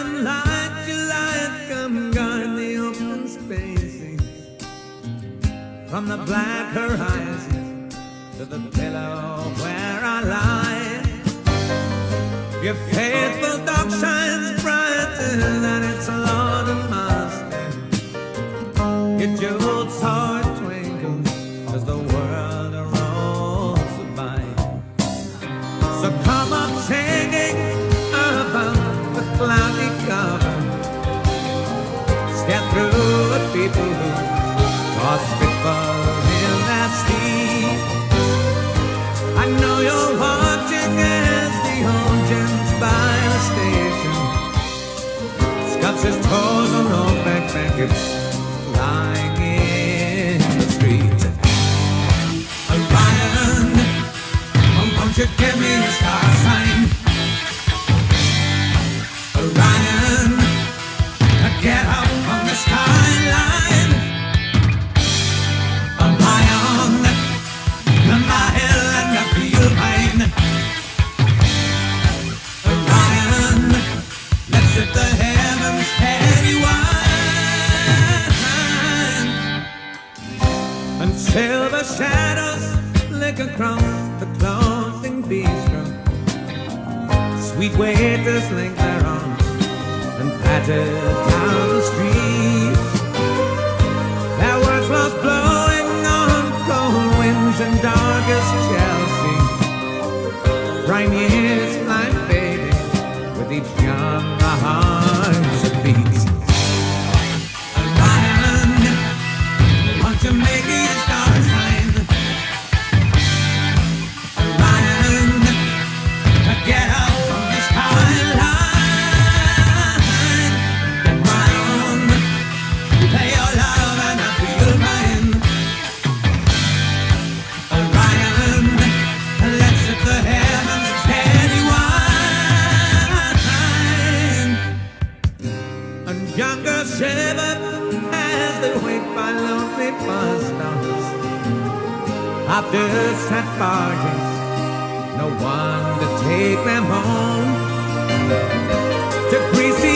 Orion, light your light, come guard the open spaces. From the black horizon to the pillow where I lie. Your faithful dog shines brighter than its lord and master. Your jeweled sword twinkles as the world rolls by. So come up singing above the cloudy cover. Step through the people who toss spitball in their sleep. I know you're watching as the old gents by the station scuffs his toes on old back blankets lying in the street. Orion, won't you give me a star sign? Orion, get up on the skyline. Orion, my hill and I feel fine. Orion, let's set the heavens steady wide. And silver shadows lick across the closing bistro. Sweet waiters link their arms and patter down the street. Their words lost blowing on cold winds and darkest Chelsea. Prime years fly fading with each young heartbeat. Orion, won't you make me a star sign? Orion, get out from the skyline. Orion, lay your love and I feel mine. Orion, let's set the heavens steady wide. And younger shiver as they wait by lonely bus stops. After set bargains, no one to take them home. To greasy